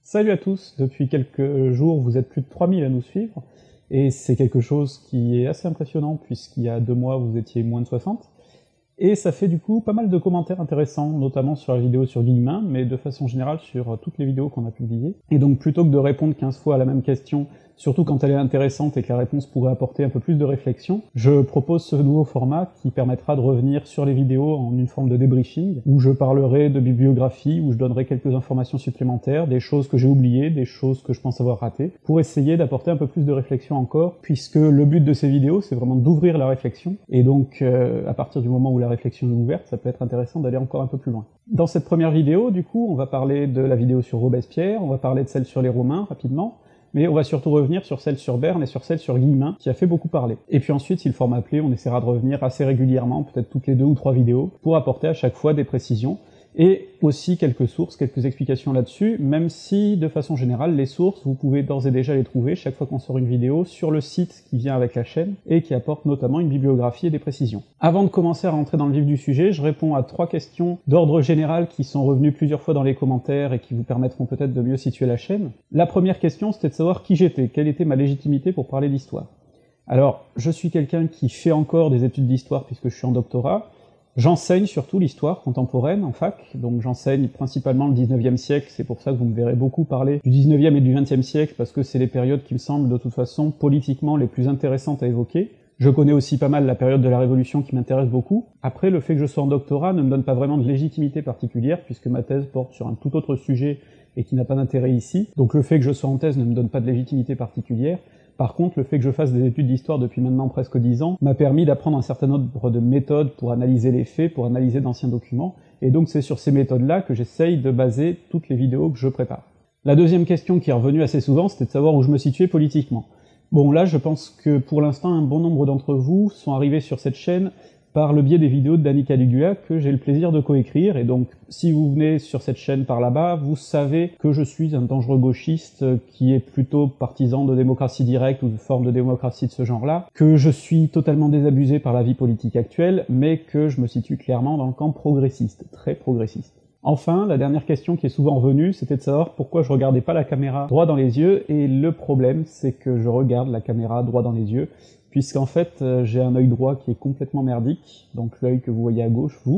Salut à tous, depuis quelques jours vous êtes plus de 3000 à nous suivre, et c'est quelque chose qui est assez impressionnant puisqu'il y a 2 mois vous étiez moins de 60, et ça fait du coup pas mal de commentaires intéressants, notamment sur la vidéo sur Guillemin, mais de façon générale sur toutes les vidéos qu'on a publiées. Et donc plutôt que de répondre 15 fois à la même question, surtout quand elle est intéressante et que la réponse pourrait apporter un peu plus de réflexion, je propose ce nouveau format qui permettra de revenir sur les vidéos en une forme de débriefing, où je parlerai de bibliographie, où je donnerai quelques informations supplémentaires, des choses que j'ai oubliées, des choses que je pense avoir ratées, pour essayer d'apporter un peu plus de réflexion encore, puisque le but de ces vidéos, c'est vraiment d'ouvrir la réflexion, et donc à partir du moment où la réflexion est ouverte, ça peut être intéressant d'aller encore un peu plus loin. Dans cette première vidéo, du coup, on va parler de la vidéo sur Robespierre, on va parler de celle sur les Romains, rapidement, mais on va surtout revenir sur celle sur Berne et sur celle sur Guillemin, qui a fait beaucoup parler. Et puis ensuite, si le format plaît, on essaiera de revenir assez régulièrement, peut-être toutes les 2 ou 3 vidéos, pour apporter à chaque fois des précisions, et aussi quelques sources, quelques explications là-dessus, même si, de façon générale, les sources, vous pouvez d'ores et déjà les trouver chaque fois qu'on sort une vidéo sur le site qui vient avec la chaîne, et qui apporte notamment une bibliographie et des précisions. Avant de commencer à rentrer dans le vif du sujet, je réponds à 3 questions d'ordre général qui sont revenues plusieurs fois dans les commentaires et qui vous permettront peut-être de mieux situer la chaîne. La première question, c'était de savoir qui j'étais, quelle était ma légitimité pour parler d'histoire. Alors, je suis quelqu'un qui fait encore des études d'histoire puisque je suis en doctorat. J'enseigne surtout l'histoire contemporaine en fac, donc j'enseigne principalement le 19e siècle, c'est pour ça que vous me verrez beaucoup parler du 19e et du 20e siècle, parce que c'est les périodes qui me semblent de toute façon politiquement les plus intéressantes à évoquer. Je connais aussi pas mal la période de la Révolution qui m'intéresse beaucoup. Après, le fait que je sois en doctorat ne me donne pas vraiment de légitimité particulière, puisque ma thèse porte sur un tout autre sujet et qui n'a pas d'intérêt ici, donc le fait que je sois en thèse ne me donne pas de légitimité particulière. Par contre, le fait que je fasse des études d'histoire depuis maintenant presque 10 ans m'a permis d'apprendre un certain nombre de méthodes pour analyser les faits, pour analyser d'anciens documents, et donc c'est sur ces méthodes-là que j'essaye de baser toutes les vidéos que je prépare. La deuxième question qui est revenue assez souvent, c'était de savoir où je me situais politiquement. Bon, là, je pense que pour l'instant, un bon nombre d'entre vous sont arrivés sur cette chaîne par le biais des vidéos de Dany Caligula que j'ai le plaisir de coécrire, et donc si vous venez sur cette chaîne par là-bas, vous savez que je suis un dangereux gauchiste qui est plutôt partisan de démocratie directe ou de forme de démocratie de ce genre-là, que je suis totalement désabusé par la vie politique actuelle, mais que je me situe clairement dans le camp progressiste, très progressiste. Enfin, la dernière question qui est souvent revenue, c'était de savoir pourquoi je regardais pas la caméra droit dans les yeux, et le problème, c'est que je regarde la caméra droit dans les yeux, puisqu'en fait, j'ai un œil droit qui est complètement merdique, donc l'œil que vous voyez à gauche, vous.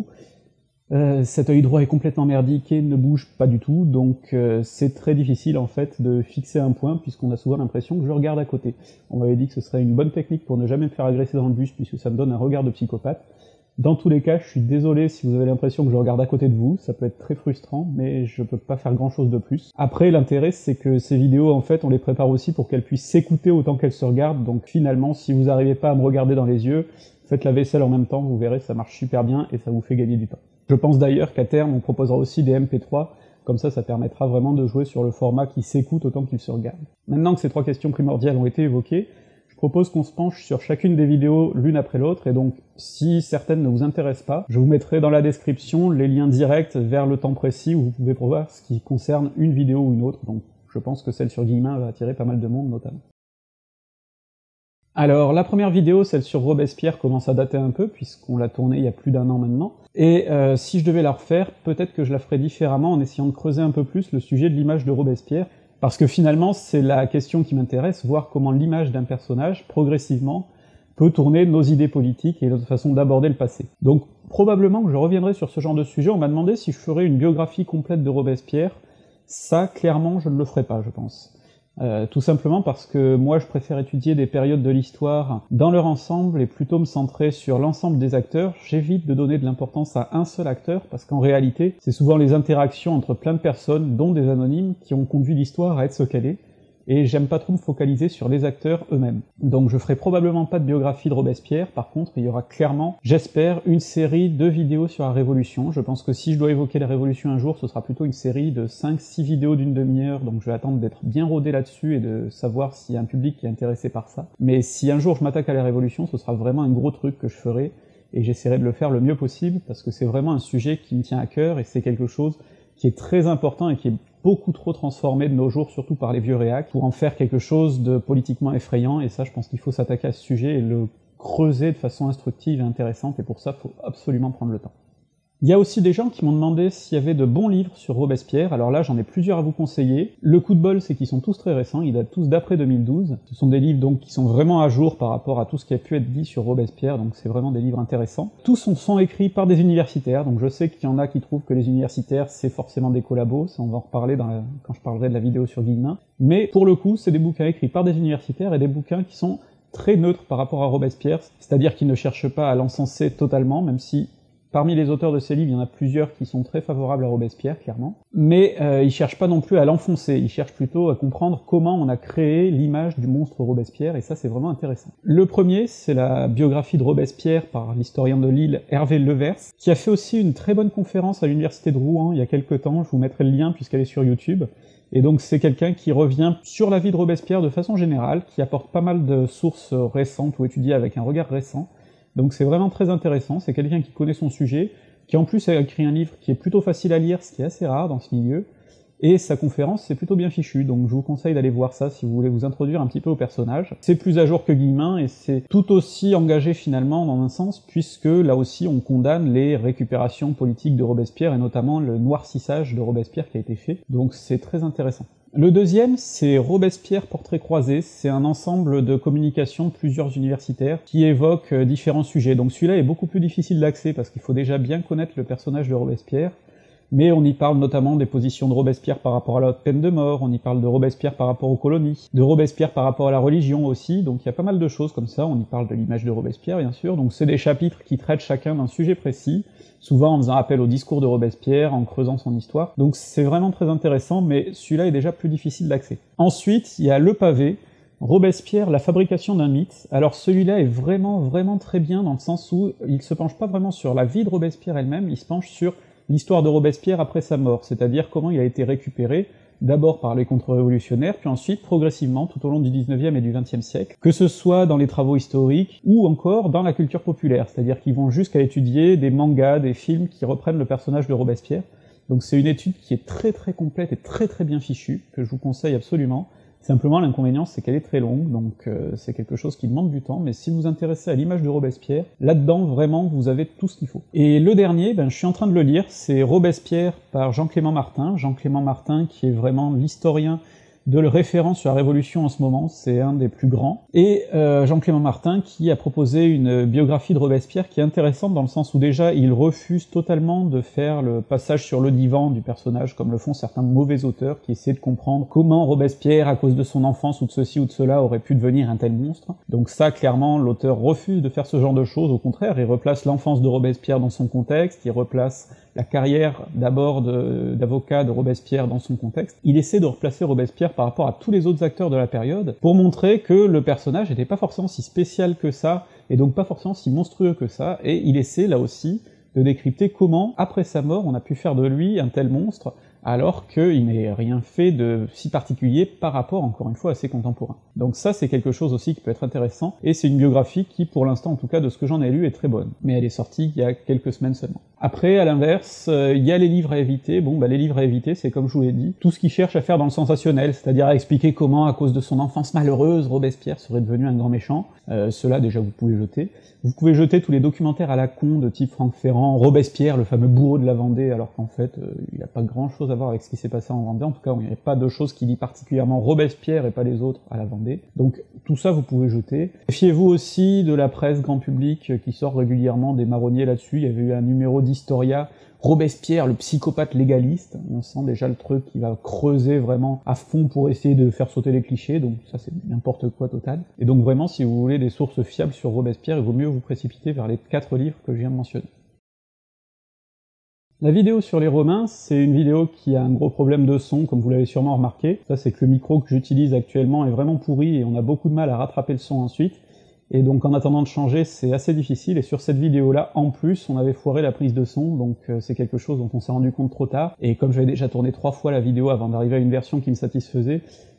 Cet œil droit est complètement merdique et ne bouge pas du tout, donc c'est très difficile en fait de fixer un point, puisqu'on a souvent l'impression que je regarde à côté. On m'avait dit que ce serait une bonne technique pour ne jamais me faire agresser dans le bus, puisque ça me donne un regard de psychopathe. Dans tous les cas, je suis désolé si vous avez l'impression que je regarde à côté de vous, ça peut être très frustrant, mais je peux pas faire grand chose de plus. Après, l'intérêt, c'est que ces vidéos, en fait, on les prépare aussi pour qu'elles puissent s'écouter autant qu'elles se regardent, donc finalement, si vous n'arrivez pas à me regarder dans les yeux, faites la vaisselle en même temps, vous verrez, ça marche super bien et ça vous fait gagner du temps. Je pense d'ailleurs qu'à terme, on proposera aussi des MP3, comme ça permettra vraiment de jouer sur le format qui s'écoute autant qu'il se regarde. Maintenant que ces 3 questions primordiales ont été évoquées, je propose qu'on se penche sur chacune des vidéos l'une après l'autre, et donc si certaines ne vous intéressent pas, je vous mettrai dans la description les liens directs vers le temps précis où vous pouvez voir ce qui concerne une vidéo ou une autre, donc je pense que celle sur Guillemin va attirer pas mal de monde notamment. Alors, la première vidéo, celle sur Robespierre, commence à dater un peu, puisqu'on l'a tournée il y a plus d'1 an maintenant, et si je devais la refaire, peut-être que je la ferais différemment en essayant de creuser un peu plus le sujet de l'image de Robespierre, parce que finalement, c'est la question qui m'intéresse, voir comment l'image d'un personnage, progressivement, peut tourner nos idées politiques et notre façon d'aborder le passé. Donc, probablement que je reviendrai sur ce genre de sujet. On m'a demandé si je ferais une biographie complète de Robespierre. Ça, clairement, je ne le ferai pas, je pense. Tout simplement parce que moi je préfère étudier des périodes de l'histoire dans leur ensemble et plutôt me centrer sur l'ensemble des acteurs. J'évite de donner de l'importance à un seul acteur, parce qu'en réalité, c'est souvent les interactions entre plein de personnes, dont des anonymes, qui ont conduit l'histoire à être ce qu'elle est, et j'aime pas trop me focaliser sur les acteurs eux-mêmes. Donc je ferai probablement pas de biographie de Robespierre, par contre il y aura clairement, j'espère, une série de vidéos sur la Révolution. Je pense que si je dois évoquer la Révolution un jour, ce sera plutôt une série de 5-6 vidéos d'1 demi-heure, donc je vais attendre d'être bien rodé là-dessus et de savoir s'il y a un public qui est intéressé par ça. Mais si un jour je m'attaque à la Révolution, ce sera vraiment un gros truc que je ferai, et j'essaierai de le faire le mieux possible, parce que c'est vraiment un sujet qui me tient à cœur, et c'est quelque chose qui est très important et qui est beaucoup trop transformé de nos jours, surtout par les vieux réacs, pour en faire quelque chose de politiquement effrayant, et ça je pense qu'il faut s'attaquer à ce sujet et le creuser de façon instructive et intéressante, et pour ça il faut absolument prendre le temps. Il y a aussi des gens qui m'ont demandé s'il y avait de bons livres sur Robespierre, alors là j'en ai plusieurs à vous conseiller. Le coup de bol, c'est qu'ils sont tous très récents, ils datent tous d'après 2012. Ce sont des livres donc qui sont vraiment à jour par rapport à tout ce qui a pu être dit sur Robespierre, donc c'est vraiment des livres intéressants. Tous sont écrits par des universitaires, donc je sais qu'il y en a qui trouvent que les universitaires c'est forcément des collabos, ça on va en reparler quand je parlerai de la vidéo sur Guillemin, mais pour le coup c'est des bouquins écrits par des universitaires et des bouquins qui sont très neutres par rapport à Robespierre, c'est-à-dire qu'ils ne cherchent pas à l'encenser totalement, même si parmi les auteurs de ces livres, il y en a plusieurs qui sont très favorables à Robespierre, clairement, mais ils cherchent pas non plus à l'enfoncer, ils cherchent plutôt à comprendre comment on a créé l'image du monstre Robespierre, et ça c'est vraiment intéressant. Le premier, c'est la biographie de Robespierre par l'historien de Lille Hervé Levers, qui a fait aussi une très bonne conférence à l'université de Rouen il y a quelques temps, je vous mettrai le lien puisqu'elle est sur YouTube, et donc c'est quelqu'un qui revient sur la vie de Robespierre de façon générale, qui apporte pas mal de sources récentes ou étudiées avec un regard récent. Donc c'est vraiment très intéressant, c'est quelqu'un qui connaît son sujet, qui en plus a écrit un livre qui est plutôt facile à lire, ce qui est assez rare dans ce milieu, et sa conférence c'est plutôt bien fichu, donc je vous conseille d'aller voir ça si vous voulez vous introduire un petit peu au personnage. C'est plus à jour que Guillemin, et c'est tout aussi engagé finalement dans un sens, puisque là aussi on condamne les récupérations politiques de Robespierre, et notamment le noircissage de Robespierre qui a été fait, donc c'est très intéressant. Le deuxième, c'est Robespierre Portrait croisé, c'est un ensemble de communications de plusieurs universitaires qui évoquent différents sujets. Donc celui-là est beaucoup plus difficile d'accès parce qu'il faut déjà bien connaître le personnage de Robespierre, mais on y parle notamment des positions de Robespierre par rapport à la haute peine de mort, on y parle de Robespierre par rapport aux colonies, de Robespierre par rapport à la religion aussi, donc il y a pas mal de choses comme ça, on y parle de l'image de Robespierre bien sûr, donc c'est des chapitres qui traitent chacun d'un sujet précis, souvent en faisant appel au discours de Robespierre, en creusant son histoire, donc c'est vraiment très intéressant, mais celui-là est déjà plus difficile d'accès. Ensuite, il y a le pavé, Robespierre, la fabrication d'un mythe. Alors celui-là est vraiment très bien dans le sens où il se penche pas vraiment sur la vie de Robespierre elle-même, il se penche sur l'histoire de Robespierre après sa mort, c'est-à-dire comment il a été récupéré, d'abord par les contre-révolutionnaires, puis ensuite progressivement tout au long du 19e et du 20e siècle, que ce soit dans les travaux historiques ou encore dans la culture populaire, c'est-à-dire qu'ils vont jusqu'à étudier des mangas, des films qui reprennent le personnage de Robespierre. Donc c'est une étude qui est très complète et très bien fichue, que je vous conseille absolument. Simplement, l'inconvénient, c'est qu'elle est très longue, donc c'est quelque chose qui demande du temps, mais si vous vous intéressez à l'image de Robespierre, là-dedans, vraiment, vous avez tout ce qu'il faut. Et le dernier, je suis en train de le lire, c'est Robespierre par Jean-Clément Martin. Jean-Clément Martin, qui est vraiment l'historien de référence sur la Révolution en ce moment, c'est un des plus grands, et Jean-Clément Martin qui a proposé une biographie de Robespierre qui est intéressante dans le sens où déjà il refuse totalement de faire le passage sur le divan du personnage comme le font certains mauvais auteurs qui essaient de comprendre comment Robespierre, à cause de son enfance ou de ceci ou de cela, aurait pu devenir un tel monstre. Donc ça, clairement, l'auteur refuse de faire ce genre de choses, au contraire, il replace l'enfance de Robespierre dans son contexte, il replace la carrière d'abord d'avocat de Robespierre dans son contexte, il essaie de replacer Robespierre par rapport à tous les autres acteurs de la période, pour montrer que le personnage n'était pas forcément si spécial que ça, et donc pas forcément si monstrueux que ça, et il essaie là aussi de décrypter comment, après sa mort, on a pu faire de lui un tel monstre, alors qu'il n'ait rien fait de si particulier par rapport, encore une fois, à ses contemporains. Donc ça, c'est quelque chose aussi qui peut être intéressant, et c'est une biographie qui, pour l'instant, en tout cas, de ce que j'en ai lu, est très bonne. Mais elle est sortie il y a quelques semaines seulement. Après, à l'inverse, il y a les livres à éviter. Bon, les livres à éviter, c'est comme je vous l'ai dit, tout ce qui cherche à faire dans le sensationnel, c'est-à-dire à expliquer comment, à cause de son enfance malheureuse, Robespierre serait devenu un grand méchant. Cela, déjà, vous pouvez jeter. Vous pouvez jeter tous les documentaires à la con de type Franck Ferrand, Robespierre, le fameux bourreau de la Vendée, alors qu'en fait, il n'a pas grand-chose à voir avec ce qui s'est passé en Vendée. En tout cas, il n'y avait pas de choses qui lient particulièrement Robespierre et pas les autres à la Vendée. Donc, tout ça, vous pouvez jeter. Méfiez-vous aussi de la presse grand public qui sort régulièrement des marronniers là-dessus. Il y avait eu un numéro d'Historia, Robespierre, le psychopathe légaliste. On sent déjà le truc qui va creuser vraiment à fond pour essayer de faire sauter les clichés, donc ça c'est n'importe quoi total. Et donc vraiment, si vous voulez des sources fiables sur Robespierre, il vaut mieux vous précipiter vers les 4 livres que je viens de mentionner. La vidéo sur les Romains, c'est une vidéo qui a un gros problème de son, comme vous l'avez sûrement remarqué. Ça, c'est que le micro que j'utilise actuellement est vraiment pourri et on a beaucoup de mal à rattraper le son ensuite. Et donc en attendant de changer, c'est assez difficile, et sur cette vidéo-là, en plus, on avait foiré la prise de son, donc c'est quelque chose dont on s'est rendu compte trop tard, et comme j'avais déjà tourné 3 fois la vidéo avant d'arriver à une version qui me satisfaisait,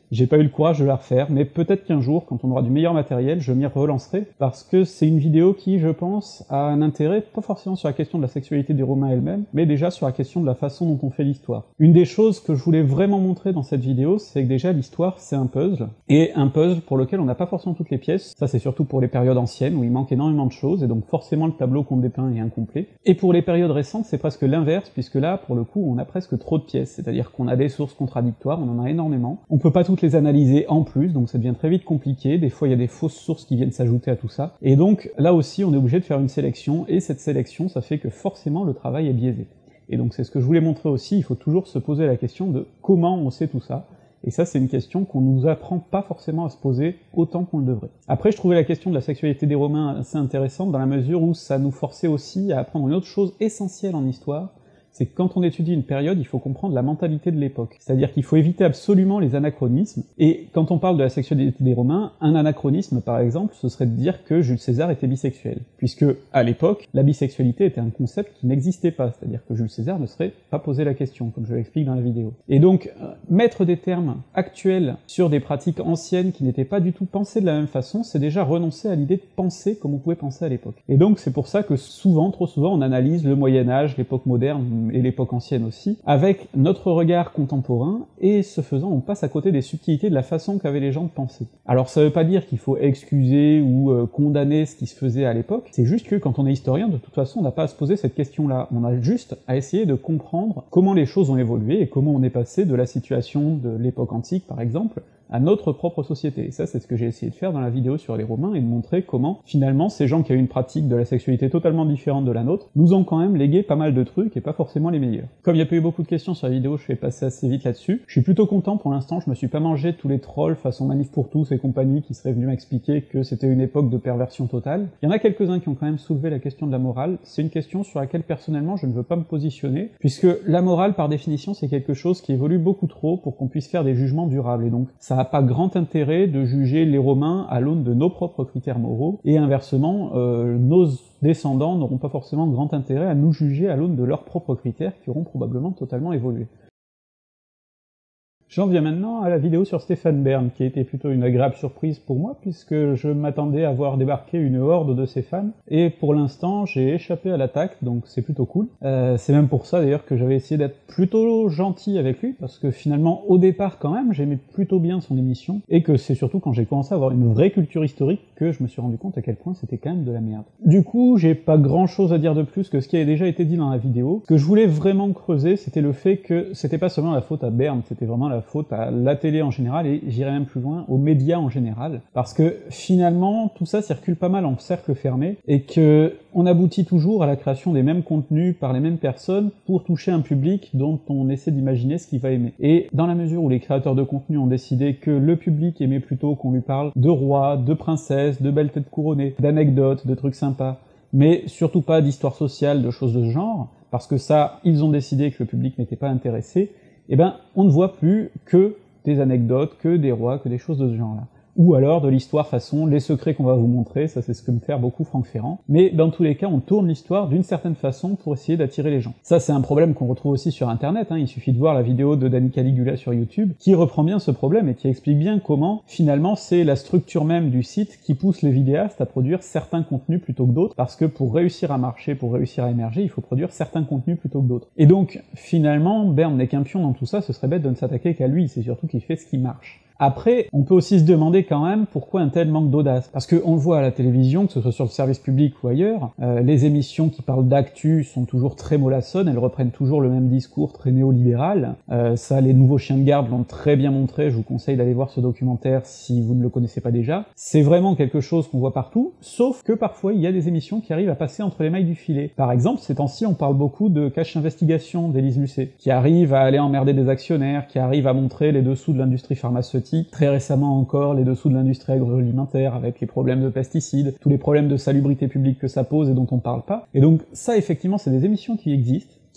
J'ai pas eu le courage de la refaire, mais peut-être qu'un jour, quand on aura du meilleur matériel, je m'y relancerai, parce que c'est une vidéo qui, je pense, a un intérêt, pas forcément sur la question de la sexualité des Romains elle-même, mais déjà sur la question de la façon dont on fait l'histoire. Une des choses que je voulais vraiment montrer dans cette vidéo, c'est que déjà l'histoire, c'est un puzzle, et un puzzle pour lequel on n'a pas forcément toutes les pièces. Ça, c'est surtout pour les périodes anciennes, où il manque énormément de choses, et donc forcément le tableau qu'on dépeint est incomplet. Et pour les périodes récentes, c'est presque l'inverse, puisque là, pour le coup, on a presque trop de pièces, c'est-à-dire qu'on a des sources contradictoires, on en a énormément. On peut pas toutes les analyser en plus, donc ça devient très vite compliqué, des fois il y a des fausses sources qui viennent s'ajouter à tout ça, et donc là aussi on est obligé de faire une sélection, et cette sélection, ça fait que forcément le travail est biaisé. Et donc c'est ce que je voulais montrer aussi, il faut toujours se poser la question de comment on sait tout ça, et ça c'est une question qu'on nous apprend pas forcément à se poser autant qu'on le devrait. Après je trouvais la question de la sexualité des Romains assez intéressante dans la mesure où ça nous forçait aussi à apprendre une autre chose essentielle en histoire, c'est que quand on étudie une période, il faut comprendre la mentalité de l'époque. C'est-à-dire qu'il faut éviter absolument les anachronismes, et quand on parle de la sexualité des Romains, un anachronisme par exemple, ce serait de dire que Jules César était bisexuel, puisque à l'époque, la bisexualité était un concept qui n'existait pas, c'est-à-dire que Jules César ne serait pas posé la question, comme je l'explique dans la vidéo. Et donc, mettre des termes actuels sur des pratiques anciennes qui n'étaient pas du tout pensées de la même façon, c'est déjà renoncer à l'idée de penser comme on pouvait penser à l'époque. Et donc c'est pour ça que souvent, trop souvent, on analyse le Moyen-Âge, l'époque moderne, et l'époque ancienne aussi, avec notre regard contemporain, et ce faisant, on passe à côté des subtilités de la façon qu'avaient les gens de penser. Alors ça veut pas dire qu'il faut excuser ou condamner ce qui se faisait à l'époque, c'est juste que quand on est historien, de toute façon, on n'a pas à se poser cette question-là, on a juste à essayer de comprendre comment les choses ont évolué, et comment on est passé de la situation de l'époque antique, par exemple, à notre propre société. Et ça, c'est ce que j'ai essayé de faire dans la vidéo sur les Romains, et de montrer comment, finalement, ces gens qui avaient une pratique de la sexualité totalement différente de la nôtre, nous ont quand même légué pas mal de trucs, et pas forcément les meilleurs. Comme il n'y a pas eu beaucoup de questions sur la vidéo, je vais passer assez vite là-dessus. Je suis plutôt content pour l'instant, je me suis pas mangé tous les trolls façon Manif pour tous et compagnie qui seraient venus m'expliquer que c'était une époque de perversion totale. Il y en a quelques-uns qui ont quand même soulevé la question de la morale, c'est une question sur laquelle personnellement je ne veux pas me positionner, puisque la morale par définition c'est quelque chose qui évolue beaucoup trop pour qu'on puisse faire des jugements durables, et donc ça n'a pas grand intérêt de juger les Romains à l'aune de nos propres critères moraux, et inversement, nos descendants n'auront pas forcément grand intérêt à nous juger à l'aune de leurs propres critères qui auront probablement totalement évolué. J'en viens maintenant à la vidéo sur Stéphane Bern, qui a été plutôt une agréable surprise pour moi, puisque je m'attendais à voir débarquer une horde de ses fans, et pour l'instant j'ai échappé à l'attaque, donc c'est plutôt cool. C'est même pour ça d'ailleurs que j'avais essayé d'être plutôt gentil avec lui, parce que finalement au départ quand même j'aimais plutôt bien son émission, et que c'est surtout quand j'ai commencé à avoir une vraie culture historique que je me suis rendu compte à quel point c'était quand même de la merde. Du coup j'ai pas grand chose à dire de plus que ce qui avait déjà été dit dans la vidéo. Ce que je voulais vraiment creuser, c'était le fait que c'était pas seulement la faute à Bern, c'était vraiment la faute à la télé en général, et j'irais même plus loin, aux médias en général, parce que finalement tout ça circule pas mal en cercle fermé, et que on aboutit toujours à la création des mêmes contenus par les mêmes personnes pour toucher un public dont on essaie d'imaginer ce qu'il va aimer. Et dans la mesure où les créateurs de contenu ont décidé que le public aimait plutôt qu'on lui parle de rois, de princesses, de belles têtes couronnées, d'anecdotes, de trucs sympas, mais surtout pas d'histoire sociale, de choses de ce genre, parce que ça, ils ont décidé que le public n'était pas intéressé, eh ben, on ne voit plus que des anecdotes, que des rois, que des choses de ce genre-là. Ou alors de l'histoire façon les secrets qu'on va vous montrer, ça c'est ce que me fait beaucoup Franck Ferrand, mais dans tous les cas on tourne l'histoire d'une certaine façon pour essayer d'attirer les gens. Ça c'est un problème qu'on retrouve aussi sur internet, il suffit de voir la vidéo de Danny Caligula sur YouTube, qui reprend bien ce problème et qui explique bien comment, finalement, c'est la structure même du site qui pousse les vidéastes à produire certains contenus plutôt que d'autres, parce que pour réussir à marcher, pour réussir à émerger, il faut produire certains contenus plutôt que d'autres. Et donc, finalement, Bern n'est qu'un pion dans tout ça, ce serait bête de ne s'attaquer qu'à lui, c'est surtout qu'il fait ce qui marche. Après, on peut aussi se demander quand même pourquoi un tel manque d'audace. Parce qu'on le voit à la télévision, que ce soit sur le service public ou ailleurs, les émissions qui parlent d'actu sont toujours très mollassonnes, elles reprennent toujours le même discours très néolibéral. Ça, les nouveaux chiens de garde l'ont très bien montré, je vous conseille d'aller voir ce documentaire si vous ne le connaissez pas déjà. C'est vraiment quelque chose qu'on voit partout, sauf que parfois il y a des émissions qui arrivent à passer entre les mailles du filet. Par exemple, ces temps-ci, on parle beaucoup de Cache Investigation d'Élise Lucet, qui arrive à aller emmerder des actionnaires, qui arrive à montrer les dessous de l'industrie pharmaceutique, très récemment encore les dessous de l'industrie agroalimentaire avec les problèmes de pesticides, tous les problèmes de salubrité publique que ça pose et dont on parle pas. Et donc ça effectivement c'est des émissions qui existent,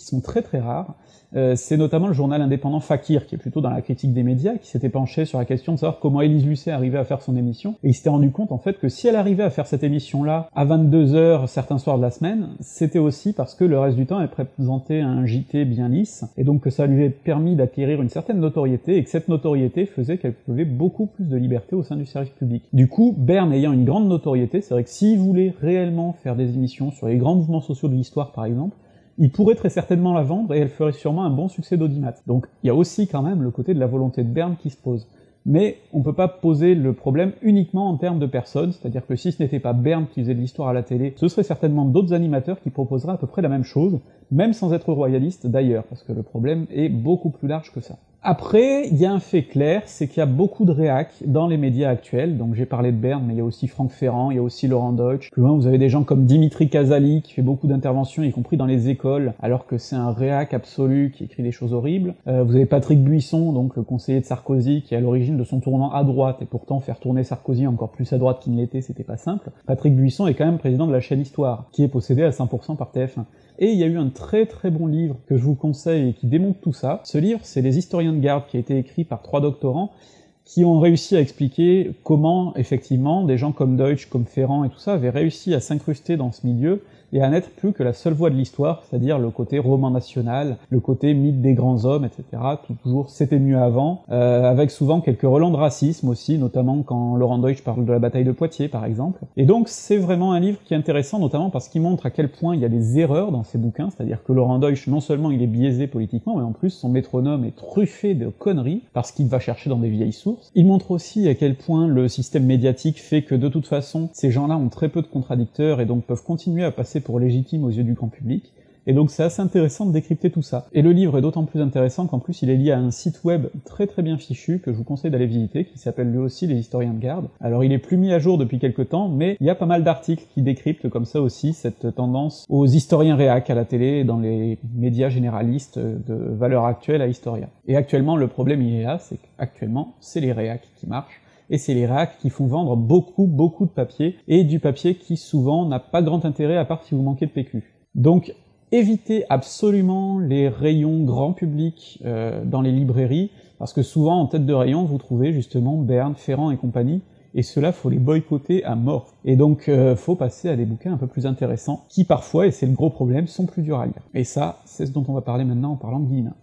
qui sont très très rares. C'est notamment le journal indépendant Fakir, qui est plutôt dans la critique des médias, qui s'était penché sur la question de savoir comment Élise Lucet arrivait à faire son émission, et il s'était rendu compte en fait que si elle arrivait à faire cette émission-là à 22h certains soirs de la semaine, c'était aussi parce que le reste du temps elle présentait un JT bien lisse, et donc que ça lui avait permis d'acquérir une certaine notoriété, et que cette notoriété faisait qu'elle avait beaucoup plus de liberté au sein du service public. Du coup, Bern ayant une grande notoriété, c'est vrai que s'il voulait réellement faire des émissions sur les grands mouvements sociaux de l'histoire par exemple, il pourrait très certainement la vendre et elle ferait sûrement un bon succès d'audimat. Donc il y a aussi quand même le côté de la volonté de Bern qui se pose. Mais on peut pas poser le problème uniquement en termes de personnes, c'est-à-dire que si ce n'était pas Bern qui faisait de l'histoire à la télé, ce serait certainement d'autres animateurs qui proposeraient à peu près la même chose, même sans être royalistes d'ailleurs, parce que le problème est beaucoup plus large que ça. Après, il y a un fait clair, c'est qu'il y a beaucoup de réacs dans les médias actuels, donc j'ai parlé de Bern, mais il y a aussi Franck Ferrand, il y a aussi Laurent Deutsch. Plus loin, vous avez des gens comme Dimitri Casali, qui fait beaucoup d'interventions, y compris dans les écoles, alors que c'est un réac absolu qui écrit des choses horribles. Vous avez Patrick Buisson, donc le conseiller de Sarkozy, qui est à l'origine de son tournant à droite, et pourtant faire tourner Sarkozy encore plus à droite qu'il ne l'était, c'était pas simple. Patrick Buisson est quand même président de la chaîne Histoire, qui est possédée à 100% par TF1. Et il y a eu un très très bon livre que je vous conseille et qui démontre tout ça. Ce livre, c'est Les Historiens de garde, qui a été écrit par 3 doctorants qui ont réussi à expliquer comment, effectivement, des gens comme Deutsch, comme Ferrand et tout ça avaient réussi à s'incruster dans ce milieu et à n'être plus que la seule voie de l'histoire, c'est-à-dire le côté roman national, le côté mythe des grands hommes, etc. Toujours c'était mieux avant, avec souvent quelques relents de racisme aussi, notamment quand Laurent Deutsch parle de la bataille de Poitiers, par exemple. Et donc c'est vraiment un livre qui est intéressant, notamment parce qu'il montre à quel point il y a des erreurs dans ses bouquins, c'est-à-dire que Laurent Deutsch, non seulement il est biaisé politiquement, mais en plus son métronome est truffé de conneries, parce qu'il va chercher dans des vieilles sources. Il montre aussi à quel point le système médiatique fait que de toute façon, ces gens-là ont très peu de contradicteurs et donc peuvent continuer à passer pour légitime aux yeux du grand public, et donc c'est assez intéressant de décrypter tout ça. Et le livre est d'autant plus intéressant qu'en plus il est lié à un site web très très bien fichu, que je vous conseille d'aller visiter, qui s'appelle lui aussi Les Historiens de garde. Alors il est plus mis à jour depuis quelques temps, mais il y a pas mal d'articles qui décryptent comme ça aussi cette tendance aux historiens réac à la télé et dans les médias généralistes de valeur actuelle à historiens. Et actuellement le problème il est là, c'est qu'actuellement c'est les réacs qui marchent, et c'est les réacs qui font vendre beaucoup de papier, et du papier qui souvent n'a pas grand intérêt à part si vous manquez de PQ. Donc évitez absolument les rayons grand public dans les librairies, parce que souvent en tête de rayon vous trouvez justement Bern, Ferrand et compagnie, et ceux-là faut les boycotter à mort. Et donc faut passer à des bouquins un peu plus intéressants, qui parfois, et c'est le gros problème, sont plus durs à lire. Et ça, c'est ce dont on va parler maintenant en parlant de Guillemin.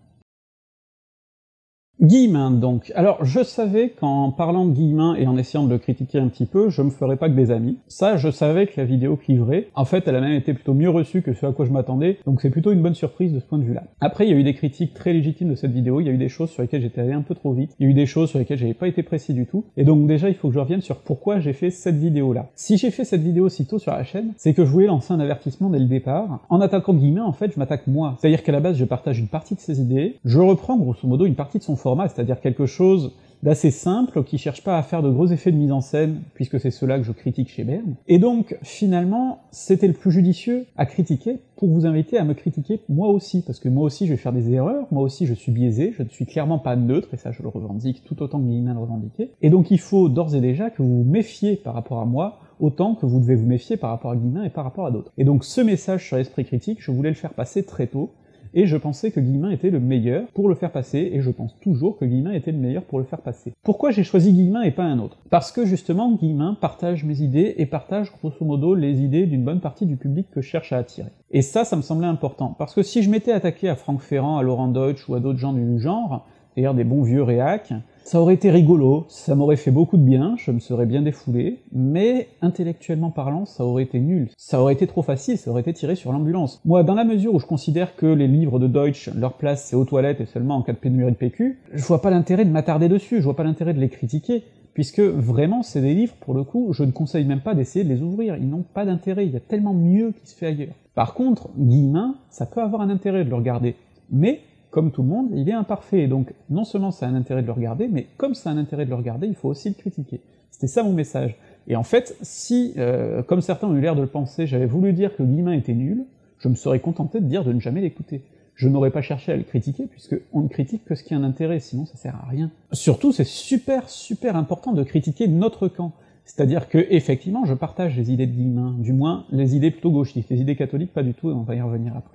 Guillemin, donc. Alors, je savais qu'en parlant de Guillemin et en essayant de le critiquer un petit peu, je me ferais pas que des amis. Ça, je savais que la vidéo cliverait. En fait, elle a même été plutôt mieux reçue que ce à quoi je m'attendais, donc c'est plutôt une bonne surprise de ce point de vue-là. Après, il y a eu des critiques très légitimes de cette vidéo, il y a eu des choses sur lesquelles j'étais allé un peu trop vite, il y a eu des choses sur lesquelles j'avais pas été précis du tout, et donc déjà, il faut que je revienne sur pourquoi j'ai fait cette vidéo-là. Si j'ai fait cette vidéo si tôt sur la chaîne, c'est que je voulais lancer un avertissement dès le départ. En attaquant Guillemin, en fait, je m'attaque moi. C'est-à-dire qu'à la base, je partage une partie de ses idées, je reprends grosso modo une partie de son format, c'est-à-dire quelque chose d'assez simple, qui cherche pas à faire de gros effets de mise en scène, puisque c'est cela que je critique chez Bern. Et donc, finalement, c'était le plus judicieux à critiquer pour vous inviter à me critiquer moi aussi, parce que moi aussi je vais faire des erreurs, moi aussi je suis biaisé, je ne suis clairement pas neutre, et ça je le revendique tout autant que Guillemin le revendiquait. Et donc il faut d'ores et déjà que vous vous méfiez par rapport à moi, autant que vous devez vous méfier par rapport à Guillemin et par rapport à d'autres. Et donc ce message sur l'esprit critique, je voulais le faire passer très tôt, et je pensais que Guillemin était le meilleur pour le faire passer, et je pense toujours que Guillemin était le meilleur pour le faire passer. Pourquoi j'ai choisi Guillemin et pas un autre? Parce que justement, Guillemin partage mes idées, et partage grosso modo les idées d'une bonne partie du public que je cherche à attirer. Et ça me semblait important, parce que si je m'étais attaqué à Franck Ferrand, à Laurent Deutsch ou à d'autres gens du genre, c'est-à-dire des bons vieux réacs, ça aurait été rigolo, ça m'aurait fait beaucoup de bien, je me serais bien défoulé, mais intellectuellement parlant, ça aurait été nul. Ça aurait été trop facile, ça aurait été tiré sur l'ambulance. Moi, dans la mesure où je considère que les livres de Deutsch, leur place c'est aux toilettes et seulement en cas de pénurie de PQ, je vois pas l'intérêt de m'attarder dessus, je vois pas l'intérêt de les critiquer, puisque vraiment c'est des livres, pour le coup, je ne conseille même pas d'essayer de les ouvrir, ils n'ont pas d'intérêt, il y a tellement mieux qui se fait ailleurs. Par contre, Guillemin, ça peut avoir un intérêt de le regarder, mais comme tout le monde, il est imparfait, et donc non seulement ça a un intérêt de le regarder, mais comme ça a un intérêt de le regarder, il faut aussi le critiquer. C'était ça mon message. Et en fait, si, comme certains ont eu l'air de le penser, j'avais voulu dire que Guillemin était nul, je me serais contenté de dire de ne jamais l'écouter. Je n'aurais pas cherché à le critiquer, puisque on ne critique que ce qui a un intérêt, sinon ça sert à rien. Surtout, c'est super important de critiquer notre camp. C'est-à-dire que, effectivement, je partage les idées de Guillemin, du moins les idées plutôt gauchistes, les idées catholiques pas du tout, et on va y revenir après.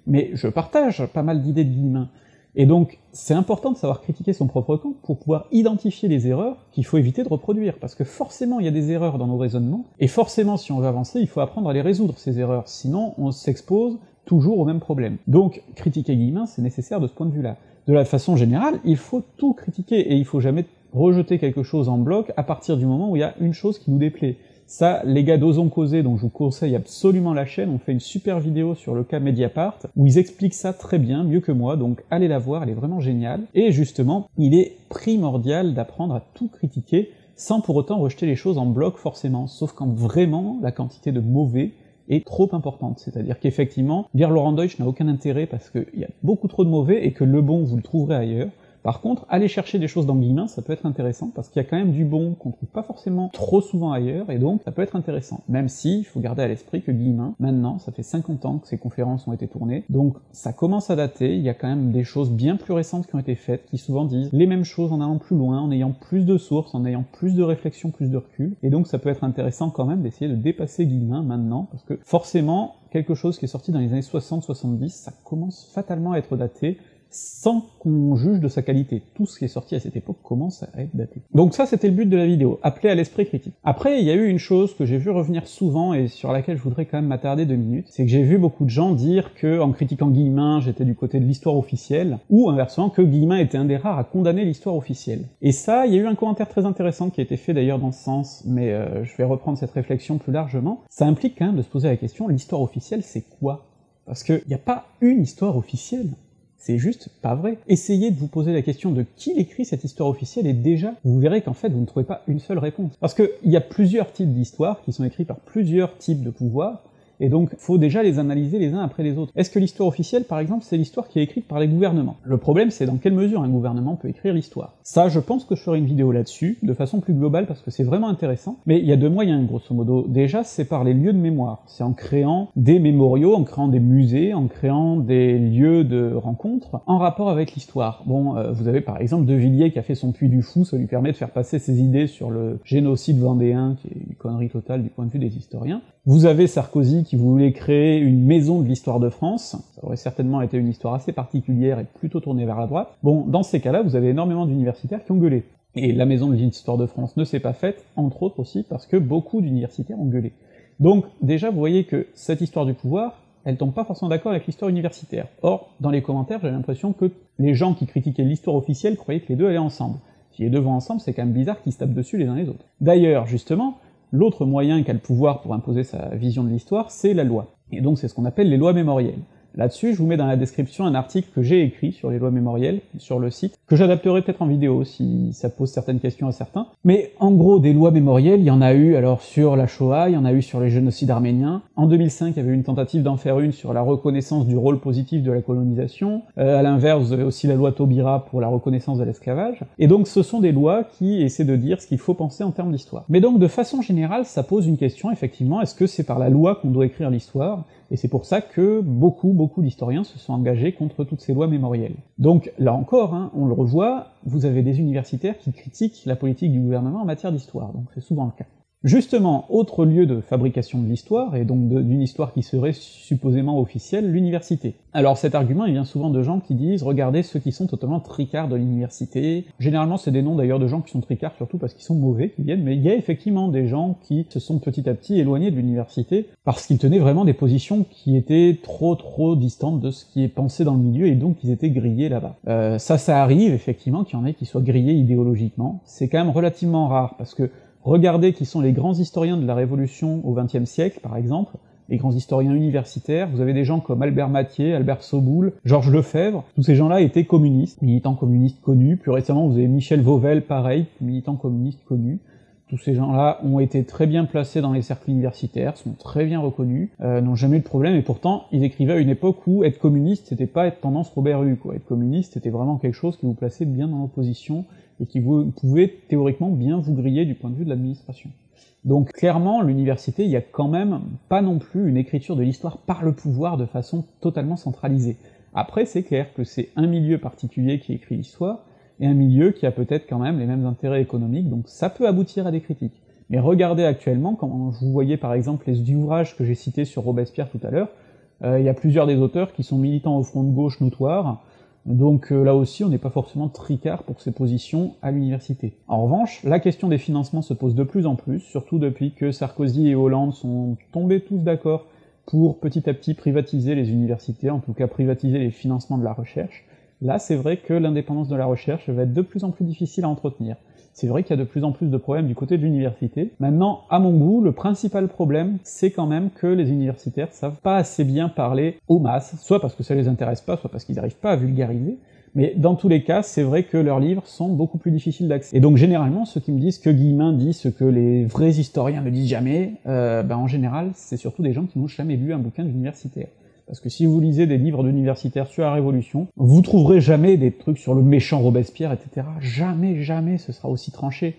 mais je partage pas mal d'idées de Guillemin. Et donc, c'est important de savoir critiquer son propre camp pour pouvoir identifier les erreurs qu'il faut éviter de reproduire, parce que forcément il y a des erreurs dans nos raisonnements, et forcément si on veut avancer, il faut apprendre à les résoudre, ces erreurs, sinon on s'expose toujours au même problème. Donc, critiquer Guillemin, c'est nécessaire de ce point de vue-là. De la façon générale, il faut tout critiquer, et il faut jamais rejeter quelque chose en bloc à partir du moment où il y a une chose qui nous déplaît. Ça, les gars d'Osons Causer, dont je vous conseille absolument la chaîne, ont fait une super vidéo sur le cas Mediapart, où ils expliquent ça très bien, mieux que moi, donc allez la voir, elle est vraiment géniale. Et justement, il est primordial d'apprendre à tout critiquer, sans pour autant rejeter les choses en bloc forcément, sauf quand vraiment la quantité de mauvais est trop importante, c'est-à-dire qu'effectivement, lire Laurent Deutsch n'a aucun intérêt parce qu'il y a beaucoup trop de mauvais et que le bon vous le trouverez ailleurs. Par contre, aller chercher des choses dans Guillemin, ça peut être intéressant, parce qu'il y a quand même du bon qu'on trouve pas forcément trop souvent ailleurs, et donc ça peut être intéressant. Même si, il faut garder à l'esprit que Guillemin, maintenant, ça fait 50 ans que ses conférences ont été tournées, donc ça commence à dater, il y a quand même des choses bien plus récentes qui ont été faites, qui souvent disent les mêmes choses en allant plus loin, en ayant plus de sources, en ayant plus de réflexion, plus de recul, et donc ça peut être intéressant quand même d'essayer de dépasser Guillemin maintenant, parce que forcément, quelque chose qui est sorti dans les années 60-70, ça commence fatalement à être daté, sans qu'on juge de sa qualité. Tout ce qui est sorti à cette époque commence à être daté. Donc ça, c'était le but de la vidéo, appeler à l'esprit critique. Après, il y a eu une chose que j'ai vu revenir souvent, et sur laquelle je voudrais quand même m'attarder 2 minutes, c'est que j'ai vu beaucoup de gens dire que, en critiquant Guillemin, j'étais du côté de l'histoire officielle, ou inversement, que Guillemin était un des rares à condamner l'histoire officielle. Et ça, il y a eu un commentaire très intéressant qui a été fait d'ailleurs dans ce sens, mais je vais reprendre cette réflexion plus largement. Ça implique quand même de se poser la question, l'histoire officielle, c'est quoi? Parce qu'il n'y a pas une histoire officielle. C'est juste pas vrai. Essayez de vous poser la question de qui écrit cette histoire officielle, et déjà, vous verrez qu'en fait, vous ne trouvez pas une seule réponse. Parce qu'il y a plusieurs types d'histoires qui sont écrits par plusieurs types de pouvoirs, et donc faut déjà les analyser les uns après les autres. Est-ce que l'histoire officielle, par exemple, c'est l'histoire qui est écrite par les gouvernements? Le problème, c'est dans quelle mesure un gouvernement peut écrire l'histoire. Ça, je pense que je ferai une vidéo là-dessus, de façon plus globale, parce que c'est vraiment intéressant, mais il y a 2 moyens, grosso modo. Déjà, c'est par les lieux de mémoire, c'est en créant des mémoriaux, en créant des musées, en créant des lieux de rencontres, en rapport avec l'histoire. Bon, vous avez par exemple De Villiers qui a fait son Puy du Fou, ça lui permet de faire passer ses idées sur le génocide vendéen, qui est une connerie totale du point de vue des historiens. Vous avez Sarkozy qui voulait créer une maison de l'histoire de France, ça aurait certainement été une histoire assez particulière et plutôt tournée vers la droite. Bon, dans ces cas-là, vous avez énormément d'universitaires qui ont gueulé. Et la maison de l'histoire de France ne s'est pas faite, entre autres aussi, parce que beaucoup d'universitaires ont gueulé. Donc, déjà, vous voyez que cette histoire du pouvoir, elle tombe pas forcément d'accord avec l'histoire universitaire. Or, dans les commentaires, j'ai l'impression que les gens qui critiquaient l'histoire officielle croyaient que les deux allaient ensemble. Si les deux vont ensemble, c'est quand même bizarre qu'ils se tapent dessus les uns les autres. D'ailleurs, justement, l'autre moyen qu'a le pouvoir pour imposer sa vision de l'histoire, c'est la loi. Et donc c'est ce qu'on appelle les lois mémorielles. Là-dessus, je vous mets dans la description un article que j'ai écrit sur les lois mémorielles, sur le site, que j'adapterai peut-être en vidéo si ça pose certaines questions à certains. Mais en gros, des lois mémorielles, il y en a eu alors sur la Shoah, il y en a eu sur les génocides arméniens. En 2005, il y avait eu une tentative d'en faire une sur la reconnaissance du rôle positif de la colonisation. À l'inverse, vous avez aussi la loi Taubira pour la reconnaissance de l'esclavage. Et donc ce sont des lois qui essaient de dire ce qu'il faut penser en termes d'histoire. Mais donc de façon générale, ça pose une question, effectivement, est-ce que c'est par la loi qu'on doit écrire l'histoire? Et c'est pour ça que beaucoup d'historiens se sont engagés contre toutes ces lois mémorielles. Donc là encore, hein, on le revoit, vous avez des universitaires qui critiquent la politique du gouvernement en matière d'histoire, donc c'est souvent le cas. Justement, autre lieu de fabrication de l'histoire, et donc d'une histoire qui serait supposément officielle, l'université. Alors cet argument, il vient souvent de gens qui disent « Regardez ceux qui sont totalement tricards de l'université ». Généralement, c'est des noms d'ailleurs de gens qui sont tricards, surtout parce qu'ils sont mauvais, qui viennent, mais il y a effectivement des gens qui se sont petit à petit éloignés de l'université, parce qu'ils tenaient vraiment des positions qui étaient trop distantes de ce qui est pensé dans le milieu, et donc ils étaient grillés là-bas. Ça arrive, effectivement, qu'il y en ait qui soient grillés idéologiquement, c'est quand même relativement rare, parce que regardez qui sont les grands historiens de la Révolution au XXe siècle, par exemple, les grands historiens universitaires, vous avez des gens comme Albert Mathiez, Albert Soboul, Georges Lefebvre, tous ces gens-là étaient communistes, militants communistes connus, plus récemment vous avez Michel Vauvel, pareil, militant communiste connu. Tous ces gens-là ont été très bien placés dans les cercles universitaires, sont très bien reconnus, n'ont jamais eu de problème, et pourtant, ils écrivaient à une époque où être communiste, c'était pas être tendance Robert Hue, quoi. Être communiste, c'était vraiment quelque chose qui vous plaçait bien dans l'opposition, et qui pouvait théoriquement bien vous griller du point de vue de l'administration. Donc clairement, l'université, il y a quand même pas non plus une écriture de l'histoire par le pouvoir de façon totalement centralisée. Après, c'est clair que c'est un milieu particulier qui écrit l'histoire, et un milieu qui a peut-être quand même les mêmes intérêts économiques, donc ça peut aboutir à des critiques. Mais regardez actuellement, quand vous voyez par exemple les ouvrages que j'ai cités sur Robespierre tout à l'heure, Il y a plusieurs des auteurs qui sont militants au front de gauche notoire, donc là aussi on n'est pas forcément tricard pour ses positions à l'université. En revanche, la question des financements se pose de plus en plus, surtout depuis que Sarkozy et Hollande sont tombés tous d'accord pour petit à petit privatiser les universités, en tout cas privatiser les financements de la recherche. Là, c'est vrai que l'indépendance de la recherche va être de plus en plus difficile à entretenir. C'est vrai qu'il y a de plus en plus de problèmes du côté de l'université. Maintenant, à mon goût, le principal problème, c'est quand même que les universitaires savent pas assez bien parler aux masses, soit parce que ça les intéresse pas, soit parce qu'ils n'arrivent pas à vulgariser, mais dans tous les cas, c'est vrai que leurs livres sont beaucoup plus difficiles d'accès. Et donc généralement, ceux qui me disent que Guillemin dit ce que les vrais historiens ne disent jamais, en général, c'est surtout des gens qui n'ont jamais lu un bouquin d'universitaire. Parce que si vous lisez des livres d'universitaires sur la Révolution, vous trouverez jamais des trucs sur le méchant Robespierre, etc. Jamais, jamais ce sera aussi tranché.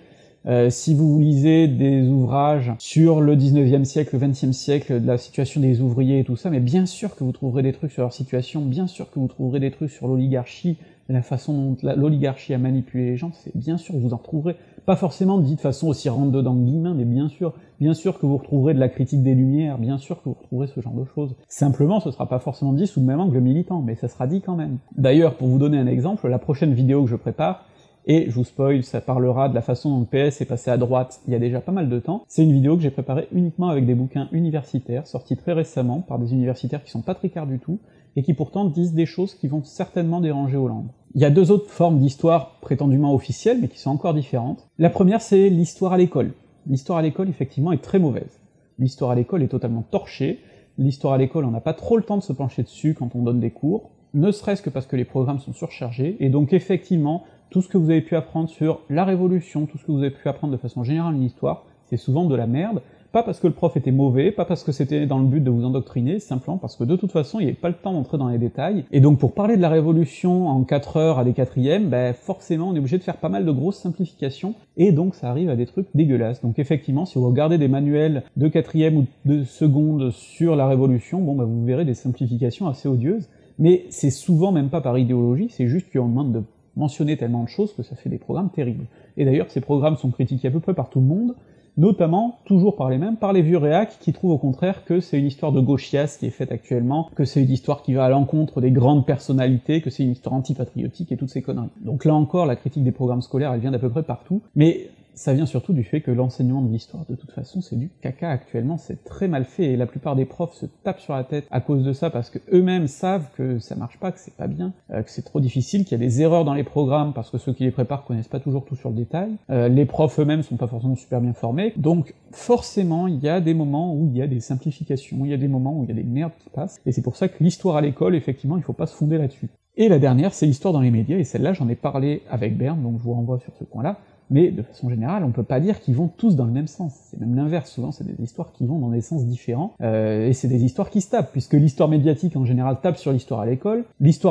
Si vous lisez des ouvrages sur le 19e siècle, le 20e siècle, de la situation des ouvriers et tout ça, mais bien sûr que vous trouverez des trucs sur leur situation, bien sûr que vous trouverez des trucs sur l'oligarchie, la façon dont l'oligarchie a manipulé les gens, c'est bien sûr que vous en retrouverez. Pas forcément dit de façon aussi rentre-dedans que Guillemin, mais bien sûr que vous retrouverez de la critique des Lumières, bien sûr que vous retrouverez ce genre de choses. Simplement, ce sera pas forcément dit sous le même angle militant, mais ça sera dit quand même. D'ailleurs, pour vous donner un exemple, la prochaine vidéo que je prépare, et je vous spoil, ça parlera de la façon dont le PS est passé à droite il y a déjà pas mal de temps, c'est une vidéo que j'ai préparée uniquement avec des bouquins universitaires, sortis très récemment par des universitaires qui sont pas tricards du tout, et qui pourtant disent des choses qui vont certainement déranger Hollande. Il y a deux autres formes d'histoire prétendument officielles, mais qui sont encore différentes. La première, c'est l'histoire à l'école. L'histoire à l'école, effectivement, est très mauvaise. L'histoire à l'école est totalement torchée, l'histoire à l'école, on n'a pas trop le temps de se pencher dessus quand on donne des cours, ne serait-ce que parce que les programmes sont surchargés, et donc effectivement, tout ce que vous avez pu apprendre sur la Révolution, tout ce que vous avez pu apprendre de façon générale en histoire, c'est souvent de la merde, pas parce que le prof était mauvais, pas parce que c'était dans le but de vous endoctriner, simplement parce que de toute façon, il n'y avait pas le temps d'entrer dans les détails, et donc pour parler de la Révolution en 4 heures à des quatrièmes, forcément on est obligé de faire pas mal de grosses simplifications, et donc ça arrive à des trucs dégueulasses. Donc effectivement, si vous regardez des manuels de quatrième ou de seconde sur la Révolution, vous verrez des simplifications assez odieuses, mais c'est souvent même pas par idéologie, c'est juste qu'on demande de mentionner tellement de choses que ça fait des programmes terribles. Et d'ailleurs, ces programmes sont critiqués à peu près par tout le monde, notamment, toujours par les mêmes, par les vieux réacs qui trouvent au contraire que c'est une histoire de gauchiasse qui est faite actuellement, que c'est une histoire qui va à l'encontre des grandes personnalités, que c'est une histoire antipatriotique et toutes ces conneries. Donc là encore, la critique des programmes scolaires, elle vient d'à peu près partout, mais ça vient surtout du fait que l'enseignement de l'histoire, de toute façon, c'est du caca actuellement, c'est très mal fait, et la plupart des profs se tapent sur la tête à cause de ça, parce que eux-mêmes savent que ça marche pas, que c'est pas bien, que c'est trop difficile, qu'il y a des erreurs dans les programmes, parce que ceux qui les préparent connaissent pas toujours tout sur le détail, les profs eux-mêmes sont pas forcément super bien formés, donc forcément, il y a des moments où il y a des simplifications, il y a des moments où il y a des merdes qui passent, et c'est pour ça que l'histoire à l'école, effectivement, il faut pas se fonder là-dessus. Et la dernière, c'est l'histoire dans les médias, et celle-là, j'en ai parlé avec Berne, donc je vous renvoie sur ce point-là, mais de façon générale, on peut pas dire qu'ils vont tous dans le même sens, c'est même l'inverse, souvent c'est des histoires qui vont dans des sens différents, et c'est des histoires qui se tapent, puisque l'histoire médiatique en général tape sur l'histoire à l'école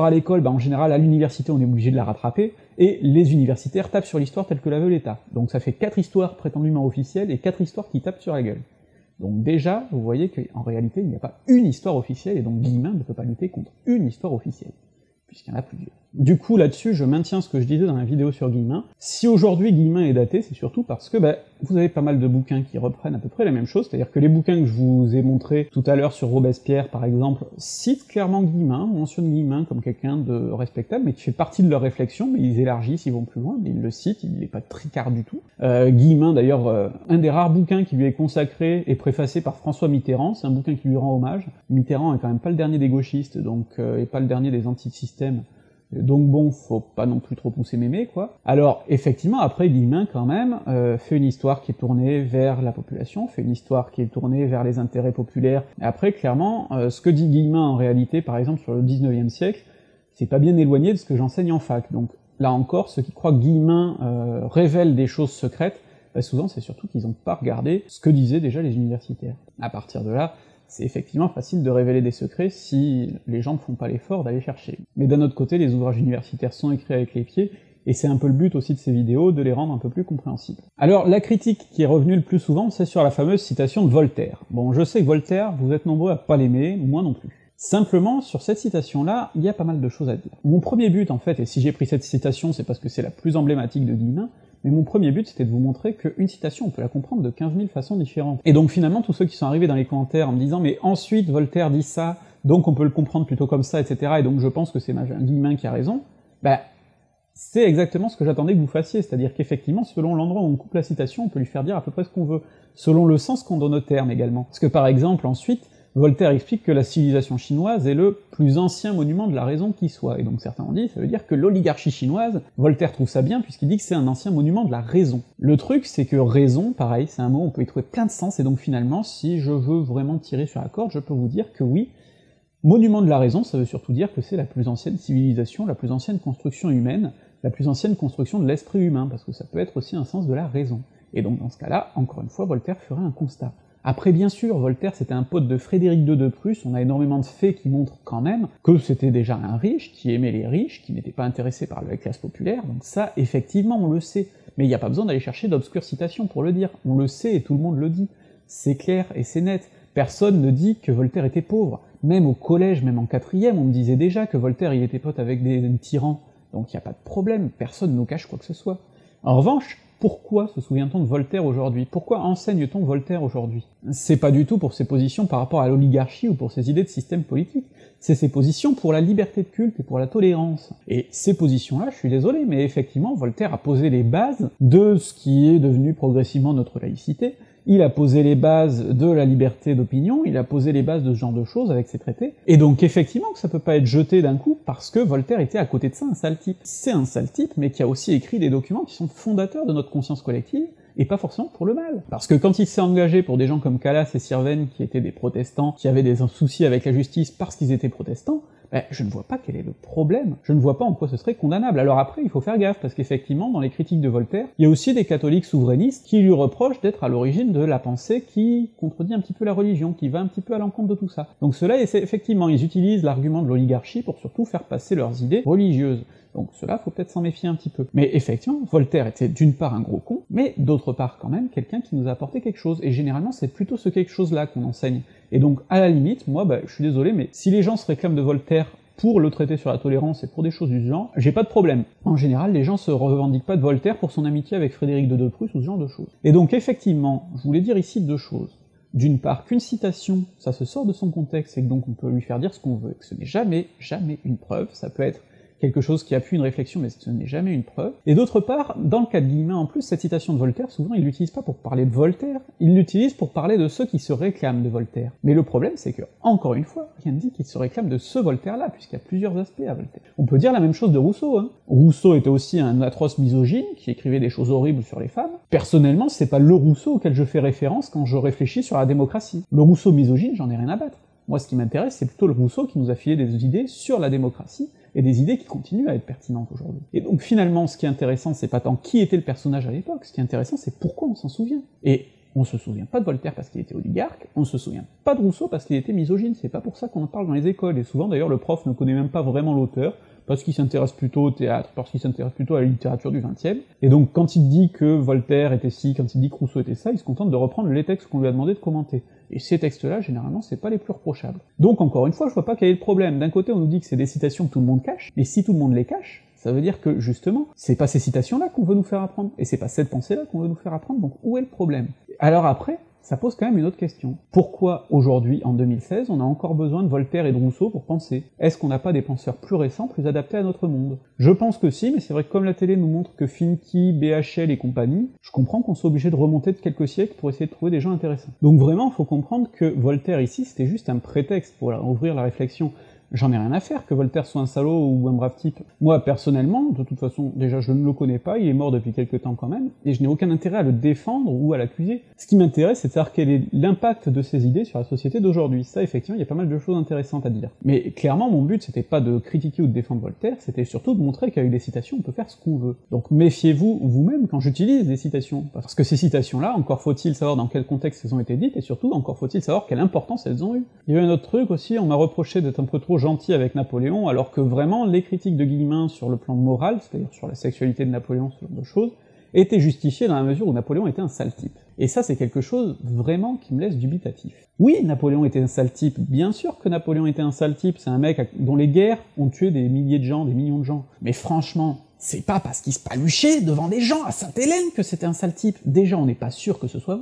en général à l'université on est obligé de la rattraper, et les universitaires tapent sur l'histoire telle que la veut l'État. Donc ça fait 4 histoires prétendument officielles, et 4 histoires qui tapent sur la gueule. Donc déjà, vous voyez qu'en réalité il n'y a pas une histoire officielle, et donc Guillemin ne peut pas lutter contre une histoire officielle, puisqu'il y en a plusieurs. Du coup, là-dessus, je maintiens ce que je disais dans la vidéo sur Guillemin. Si aujourd'hui Guillemin est daté, c'est surtout parce que, vous avez pas mal de bouquins qui reprennent à peu près la même chose, c'est-à-dire que les bouquins que je vous ai montrés tout à l'heure sur Robespierre, par exemple, citent clairement Guillemin, mentionnent Guillemin comme quelqu'un de respectable, mais qui fait partie de leur réflexion, mais ils élargissent, ils vont plus loin, mais ils le citent, il n'est pas tricard du tout. Guillemin, d'ailleurs, un des rares bouquins qui lui est consacré et préfacé par François Mitterrand, c'est un bouquin qui lui rend hommage. Mitterrand est quand même pas le dernier des gauchistes, donc, et pas le dernier des anti-systèmes, donc bon, faut pas non plus trop pousser mémé, quoi. Alors, effectivement, après, Guillemin, quand même, fait une histoire qui est tournée vers la population, fait une histoire qui est tournée vers les intérêts populaires. Et après, clairement, ce que dit Guillemin, en réalité, par exemple, sur le 19e siècle, c'est pas bien éloigné de ce que j'enseigne en fac. Donc, là encore, ceux qui croient que Guillemin révèle des choses secrètes, souvent, c'est surtout qu'ils ont pas regardé ce que disaient déjà les universitaires. À partir de là, c'est effectivement facile de révéler des secrets si les gens ne font pas l'effort d'aller chercher. Mais d'un autre côté, les ouvrages universitaires sont écrits avec les pieds, et c'est un peu le but aussi de ces vidéos, de les rendre un peu plus compréhensibles. Alors, la critique qui est revenue le plus souvent, c'est sur la fameuse citation de Voltaire. Bon, je sais que Voltaire, vous êtes nombreux à pas l'aimer, moi non plus. Simplement, sur cette citation-là, il y a pas mal de choses à dire. Mon premier but, en fait, et si j'ai pris cette citation, c'est parce que c'est la plus emblématique de Guillemin, mais mon premier but, c'était de vous montrer qu'une citation, on peut la comprendre de 15 000 façons différentes. Et donc finalement, tous ceux qui sont arrivés dans les commentaires en me disant « mais ensuite, Voltaire dit ça, donc on peut le comprendre plutôt comme ça, etc., et donc je pense que c'est Guillemin qui a raison, bah, c'est exactement ce que j'attendais que vous fassiez, c'est-à-dire qu'effectivement, selon l'endroit où on coupe la citation, on peut lui faire dire à peu près ce qu'on veut, selon le sens qu'on donne au terme également. Parce que par exemple, ensuite, Voltaire explique que la civilisation chinoise est le plus ancien monument de la raison qui soit, et donc certains ont dit, ça veut dire que l'oligarchie chinoise, Voltaire trouve ça bien puisqu'il dit que c'est un ancien monument de la raison. Le truc, c'est que raison, pareil, c'est un mot, on peut y trouver plein de sens, et donc finalement, si je veux vraiment tirer sur la corde, je peux vous dire que oui, monument de la raison, ça veut surtout dire que c'est la plus ancienne civilisation, la plus ancienne construction humaine, la plus ancienne construction de l'esprit humain, parce que ça peut être aussi un sens de la raison. Et donc dans ce cas-là, encore une fois, Voltaire ferait un constat. Après, bien sûr, Voltaire c'était un pote de Frédéric II de Prusse, on a énormément de faits qui montrent quand même que c'était déjà un riche, qui aimait les riches, qui n'était pas intéressé par la classe populaire, donc ça, effectivement, on le sait. Mais il n'y a pas besoin d'aller chercher d'obscures citations pour le dire, on le sait et tout le monde le dit. C'est clair et c'est net. Personne ne dit que Voltaire était pauvre. Même au collège, même en 4e, on me disait déjà que Voltaire il était pote avec des tyrans, donc il n'y a pas de problème, personne ne nous cache quoi que ce soit. En revanche, pourquoi se souvient-on de Voltaire aujourd'hui? Pourquoi enseigne-t-on Voltaire aujourd'hui? C'est pas du tout pour ses positions par rapport à l'oligarchie ou pour ses idées de système politique, c'est ses positions pour la liberté de culte et pour la tolérance. Et ces positions-là, je suis désolé, mais effectivement, Voltaire a posé les bases de ce qui est devenu progressivement notre laïcité, il a posé les bases de la liberté d'opinion, il a posé les bases de ce genre de choses avec ses traités, et donc effectivement que ça peut pas être jeté d'un coup parce que Voltaire était à côté de ça un sale type. C'est un sale type, mais qui a aussi écrit des documents qui sont fondateurs de notre conscience collective, et pas forcément pour le mal. Parce que quand il s'est engagé pour des gens comme Calas et Sirven, qui étaient des protestants, qui avaient des soucis avec la justice parce qu'ils étaient protestants, ben, je ne vois pas quel est le problème, je ne vois pas en quoi ce serait condamnable. Alors après, il faut faire gaffe, parce qu'effectivement, dans les critiques de Voltaire, il y a aussi des catholiques souverainistes qui lui reprochent d'être à l'origine de la pensée qui contredit un petit peu la religion, qui va un petit peu à l'encontre de tout ça. Donc ceux-là, effectivement, ils utilisent l'argument de l'oligarchie pour surtout faire passer leurs idées religieuses. Donc cela, faut peut-être s'en méfier un petit peu. Mais effectivement, Voltaire était d'une part un gros con, mais d'autre part quand même quelqu'un qui nous a apporté quelque chose, et généralement c'est plutôt ce quelque chose-là qu'on enseigne. Et donc à la limite, moi, je suis désolé, mais si les gens se réclament de Voltaire pour le traiter sur la tolérance et pour des choses du genre, j'ai pas de problème. En général, les gens se revendiquent pas de Voltaire pour son amitié avec Frédéric II de Prusse ou ce genre de choses. Et donc effectivement, je voulais dire ici deux choses. D'une part, qu'une citation, ça se sort de son contexte, et que donc on peut lui faire dire ce qu'on veut, et que ce n'est jamais une preuve, ça peut être quelque chose qui appuie une réflexion, mais ce n'est jamais une preuve. Et d'autre part, dans le cas de Guillemin en plus, cette citation de Voltaire, souvent il l'utilise pas pour parler de Voltaire, il l'utilise pour parler de ceux qui se réclament de Voltaire. Mais le problème, c'est que, encore une fois, rien ne dit qu'il se réclame de ce Voltaire-là, puisqu'il y a plusieurs aspects à Voltaire. On peut dire la même chose de Rousseau, hein. Rousseau était aussi un atroce misogyne, qui écrivait des choses horribles sur les femmes. Personnellement, c'est pas le Rousseau auquel je fais référence quand je réfléchis sur la démocratie. Le Rousseau misogyne, j'en ai rien à battre. Moi, ce qui m'intéresse, c'est plutôt le Rousseau qui nous a filé des idées sur la démocratie, et des idées qui continuent à être pertinentes aujourd'hui. Et donc finalement, ce qui est intéressant, c'est pas tant qui était le personnage à l'époque, ce qui est intéressant, c'est pourquoi on s'en souvient. Et on se souvient pas de Voltaire parce qu'il était oligarque, on se souvient pas de Rousseau parce qu'il était misogyne, c'est pas pour ça qu'on en parle dans les écoles, et souvent d'ailleurs le prof ne connaît même pas vraiment l'auteur, parce qu'il s'intéresse plutôt au théâtre, parce qu'il s'intéresse plutôt à la littérature du XXe, et donc quand il dit que Voltaire était ci, quand il dit que Rousseau était ça, il se contente de reprendre les textes qu'on lui a demandé de commenter. Et ces textes-là, généralement, c'est pas les plus reprochables. Donc encore une fois, je vois pas quel est le problème. D'un côté, on nous dit que c'est des citations que tout le monde cache, mais si tout le monde les cache, ça veut dire que, justement, c'est pas ces citations-là qu'on veut nous faire apprendre, et c'est pas cette pensée-là qu'on veut nous faire apprendre, donc où est le problème? Alors après, ça pose quand même une autre question. Pourquoi, aujourd'hui, en 2016, on a encore besoin de Voltaire et de Rousseau pour penser? Est-ce qu'on n'a pas des penseurs plus récents, plus adaptés à notre monde? Je pense que si, mais c'est vrai que comme la télé nous montre que Finky, BHL et compagnie, je comprends qu'on soit obligé de remonter de quelques siècles pour essayer de trouver des gens intéressants. Donc vraiment, faut comprendre que Voltaire ici, c'était juste un prétexte pour ouvrir la réflexion. J'en ai rien à faire que Voltaire soit un salaud ou un brave type. Moi, personnellement, de toute façon, déjà je ne le connais pas, il est mort depuis quelques temps quand même, et je n'ai aucun intérêt à le défendre ou à l'accuser. Ce qui m'intéresse, c'est de savoir quel est l'impact de ses idées sur la société d'aujourd'hui. Ça, effectivement, il y a pas mal de choses intéressantes à dire. Mais clairement, mon but, c'était pas de critiquer ou de défendre Voltaire, c'était surtout de montrer qu'avec des citations, on peut faire ce qu'on veut. Donc méfiez-vous, vous-même, quand j'utilise des citations. Parce que ces citations-là, encore faut-il savoir dans quel contexte elles ont été dites, et surtout, encore faut-il savoir quelle importance elles ont eu. Il y a eu un autre truc aussi, on m'a reproché d'être un peu trop gentil avec Napoléon, alors que vraiment, les critiques de Guillemin sur le plan moral, c'est-à-dire sur la sexualité de Napoléon, ce genre de choses, étaient justifiées dans la mesure où Napoléon était un sale type. Et ça, c'est quelque chose vraiment qui me laisse dubitatif. Oui, Napoléon était un sale type, bien sûr que Napoléon était un sale type, c'est un mec dont les guerres ont tué des milliers de gens, des millions de gens. Mais franchement, c'est pas parce qu'il se paluchait devant des gens à Sainte-Hélène que c'était un sale type. Déjà, on n'est pas sûr que ce soit vrai,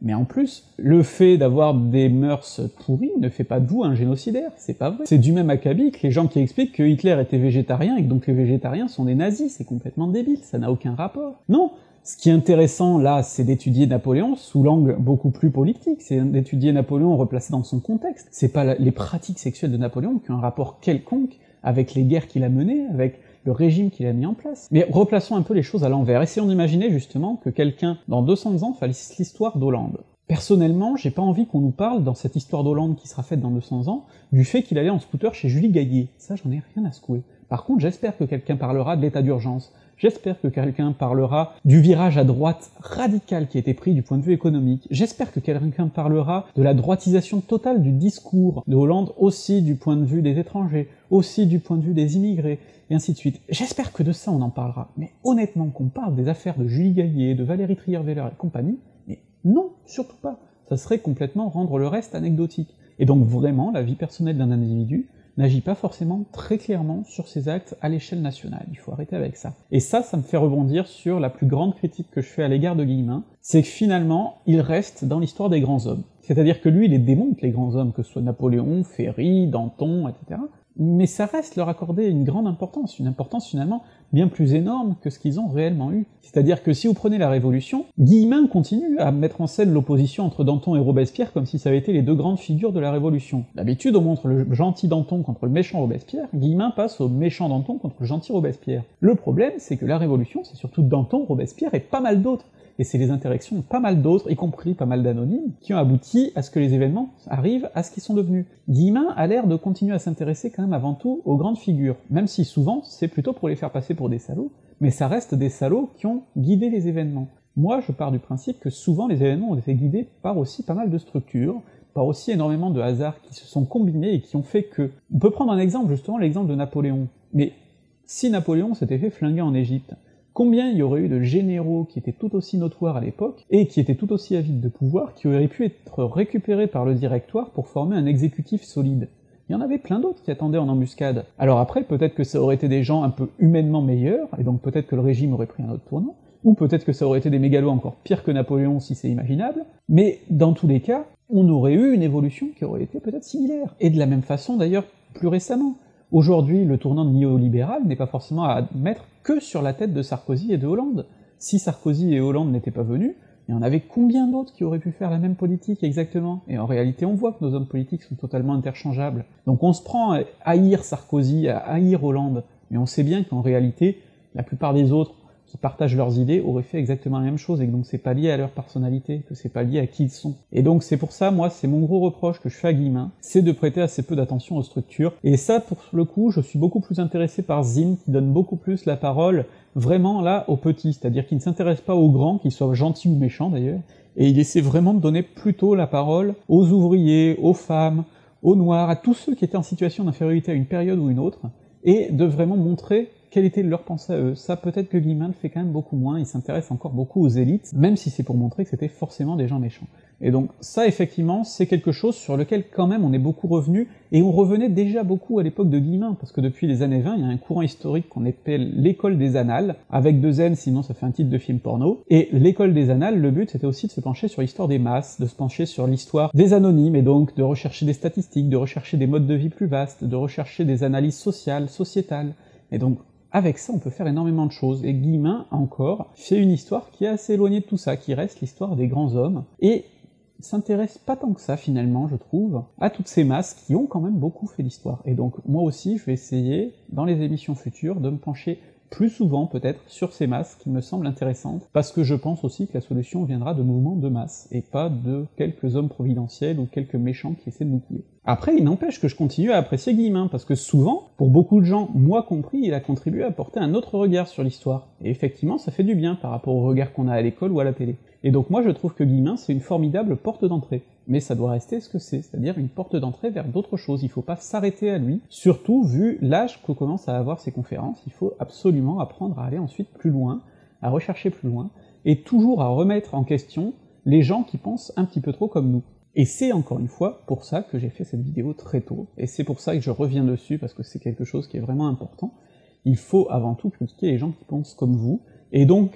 Mais en plus, le fait d'avoir des mœurs pourries ne fait pas de vous un génocidaire, c'est pas vrai. C'est du même acabit que les gens qui expliquent que Hitler était végétarien et que donc les végétariens sont des nazis, c'est complètement débile, ça n'a aucun rapport. Non, ce qui est intéressant là, c'est d'étudier Napoléon sous l'angle beaucoup plus politique, c'est d'étudier Napoléon replacé dans son contexte. C'est pas les pratiques sexuelles de Napoléon qui ont un rapport quelconque avec les guerres qu'il a menées, avec le régime qu'il a mis en place. Mais replaçons un peu les choses à l'envers, essayons d'imaginer justement que quelqu'un, dans 200 ans, fasse l'histoire d'Hollande. Personnellement, j'ai pas envie qu'on nous parle, dans cette histoire d'Hollande qui sera faite dans 200 ans, du fait qu'il allait en scooter chez Julie Gaillet. Ça, j'en ai rien à secouer. Par contre, j'espère que quelqu'un parlera de l'état d'urgence. J'espère que quelqu'un parlera du virage à droite radical qui a été pris du point de vue économique. J'espère que quelqu'un parlera de la droitisation totale du discours de Hollande, aussi du point de vue des étrangers, aussi du point de vue des immigrés, et ainsi de suite. J'espère que de ça on en parlera. Mais honnêtement, qu'on parle des affaires de Julie Gaillet, de Valérie Trierweiler et compagnie, mais non, surtout pas. Ça serait complètement rendre le reste anecdotique. Et donc vraiment, la vie personnelle d'un individu n'agit pas forcément très clairement sur ses actes à l'échelle nationale, il faut arrêter avec ça. Et ça me fait rebondir sur la plus grande critique que je fais à l'égard de Guillemin, c'est que finalement, il reste dans l'histoire des grands hommes. C'est-à-dire que lui, il les démonte, les grands hommes, que ce soit Napoléon, Ferry, Danton, etc., mais ça reste leur accorder une grande importance, une importance finalement bien plus énorme que ce qu'ils ont réellement eu. C'est-à-dire que si vous prenez la Révolution, Guillemin continue à mettre en scène l'opposition entre Danton et Robespierre comme si ça avait été les deux grandes figures de la Révolution. D'habitude, on montre le gentil Danton contre le méchant Robespierre, Guillemin passe au méchant Danton contre le gentil Robespierre. Le problème, c'est que la Révolution, c'est surtout Danton, Robespierre et pas mal d'autres. Et c'est les interactions de pas mal d'autres, y compris pas mal d'anonymes, qui ont abouti à ce que les événements arrivent à ce qu'ils sont devenus. Guillemin a l'air de continuer à s'intéresser quand même avant tout aux grandes figures, même si souvent c'est plutôt pour les faire passer pour des salauds, mais ça reste des salauds qui ont guidé les événements. Moi je pars du principe que souvent les événements ont été guidés par aussi pas mal de structures, par aussi énormément de hasards qui se sont combinés et qui ont fait que... On peut prendre un exemple, justement l'exemple de Napoléon, mais si Napoléon s'était fait flinguer en Égypte, combien il y aurait eu de généraux qui étaient tout aussi notoires à l'époque, et qui étaient tout aussi avides de pouvoir, qui auraient pu être récupérés par le directoire pour former un exécutif solide? Il y en avait plein d'autres qui attendaient en embuscade. Alors après, peut-être que ça aurait été des gens un peu humainement meilleurs, et donc peut-être que le régime aurait pris un autre tournant, ou peut-être que ça aurait été des mégalos encore pires que Napoléon si c'est imaginable, mais dans tous les cas, on aurait eu une évolution qui aurait été peut-être similaire. Et de la même façon d'ailleurs, plus récemment. Aujourd'hui, le tournant néolibéral n'est pas forcément à mettre que sur la tête de Sarkozy et de Hollande. Si Sarkozy et Hollande n'étaient pas venus, il y en avait combien d'autres qui auraient pu faire la même politique exactement? Et en réalité, on voit que nos hommes politiques sont totalement interchangeables. Donc on se prend à haïr Sarkozy, à haïr Hollande, mais on sait bien qu'en réalité, la plupart des autres qui partagent leurs idées auraient fait exactement la même chose, et que donc c'est pas lié à leur personnalité, que c'est pas lié à qui ils sont. Et donc c'est pour ça, moi, c'est mon gros reproche que je fais à Guillemin, c'est de prêter assez peu d'attention aux structures, et ça, pour le coup, je suis beaucoup plus intéressé par Zim, qui donne beaucoup plus la parole, vraiment là, aux petits, c'est-à-dire qu'il ne s'intéresse pas aux grands, qu'ils soient gentils ou méchants d'ailleurs, et il essaie vraiment de donner plutôt la parole aux ouvriers, aux femmes, aux noirs, à tous ceux qui étaient en situation d'infériorité à une période ou une autre, et de vraiment montrer quelle était leur pensée à eux. Ça, peut-être que Guillemin le fait quand même beaucoup moins, il s'intéresse encore beaucoup aux élites, même si c'est pour montrer que c'était forcément des gens méchants. Et donc ça, effectivement, c'est quelque chose sur lequel quand même on est beaucoup revenu, et on revenait déjà beaucoup à l'époque de Guillemin, parce que depuis les années 20, il y a un courant historique qu'on appelle l'école des annales, avec 2 N, sinon ça fait un titre de film porno, et l'école des annales, le but c'était aussi de se pencher sur l'histoire des masses, de se pencher sur l'histoire des anonymes, et donc de rechercher des statistiques, de rechercher des modes de vie plus vastes, de rechercher des analyses sociales, sociétales, et donc avec ça, on peut faire énormément de choses, et Guillemin, encore, fait une histoire qui est assez éloignée de tout ça, qui reste l'histoire des grands hommes, et s'intéresse pas tant que ça, finalement, je trouve, à toutes ces masses qui ont quand même beaucoup fait l'histoire. Et donc, moi aussi, je vais essayer, dans les émissions futures, de me pencher plus souvent, peut-être, sur ces masses qui me semblent intéressantes, parce que je pense aussi que la solution viendra de mouvements de masse, et pas de quelques hommes providentiels ou quelques méchants qui essaient de nous couler. Après, il n'empêche que je continue à apprécier Guillemin, parce que souvent, pour beaucoup de gens, moi compris, il a contribué à apporter un autre regard sur l'histoire, et effectivement, ça fait du bien par rapport au regard qu'on a à l'école ou à la télé. Et donc moi je trouve que Guillemin c'est une formidable porte d'entrée, mais ça doit rester ce que c'est-à-dire une porte d'entrée vers d'autres choses, il faut pas s'arrêter à lui, surtout vu l'âge que commencent à avoir ces conférences, il faut absolument apprendre à aller ensuite plus loin, à rechercher plus loin, et toujours à remettre en question les gens qui pensent un petit peu trop comme nous. Et c'est encore une fois pour ça que j'ai fait cette vidéo très tôt, et c'est pour ça que je reviens dessus, parce que c'est quelque chose qui est vraiment important. Il faut avant tout critiquer les gens qui pensent comme vous, et donc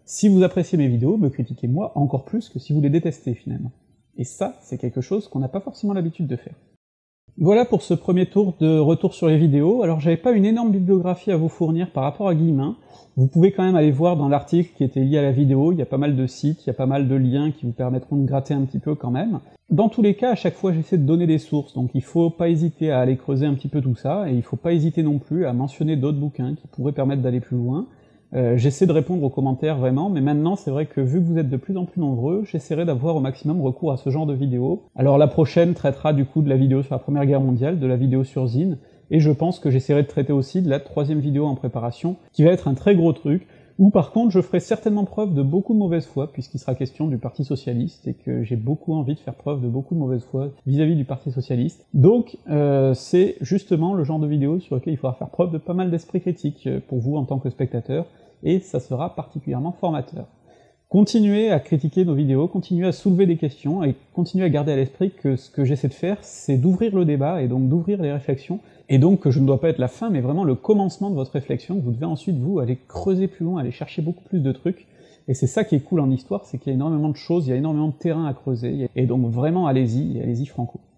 Si vous appréciez mes vidéos, me critiquez moi encore plus que si vous les détestez finalement. Et ça, c'est quelque chose qu'on n'a pas forcément l'habitude de faire. Voilà pour ce premier tour de retour sur les vidéos. Alors j'avais pas une énorme bibliographie à vous fournir par rapport à Guillemin. Vous pouvez quand même aller voir dans l'article qui était lié à la vidéo, il y a pas mal de sites, il y a pas mal de liens qui vous permettront de gratter un petit peu quand même. Dans tous les cas, à chaque fois j'essaie de donner des sources, donc il faut pas hésiter à aller creuser un petit peu tout ça, et il faut pas hésiter non plus à mentionner d'autres bouquins qui pourraient permettre d'aller plus loin. J'essaie de répondre aux commentaires vraiment, mais maintenant c'est vrai que vu que vous êtes de plus en plus nombreux, j'essaierai d'avoir au maximum recours à ce genre de vidéos. Alors la prochaine traitera du coup de la vidéo sur la Première Guerre mondiale, de la vidéo sur Zine, et je pense que j'essaierai de traiter aussi de la 3e vidéo en préparation, qui va être un très gros truc, où par contre je ferai certainement preuve de beaucoup de mauvaise foi, puisqu'il sera question du Parti Socialiste, et que j'ai beaucoup envie de faire preuve de beaucoup de mauvaise foi vis-à-vis du Parti Socialiste. Donc c'est justement le genre de vidéo sur lequel il faudra faire preuve de pas mal d'esprit critique pour vous en tant que spectateur, et ça sera particulièrement formateur. Continuez à critiquer nos vidéos, continuez à soulever des questions, et continuez à garder à l'esprit que ce que j'essaie de faire, c'est d'ouvrir le débat, et donc d'ouvrir les réflexions, et donc que je ne dois pas être la fin, mais vraiment le commencement de votre réflexion, que vous devez ensuite, vous, aller creuser plus loin, aller chercher beaucoup plus de trucs, et c'est ça qui est cool en histoire, c'est qu'il y a énormément de choses, il y a énormément de terrain à creuser, et donc vraiment allez-y, et allez-y franco.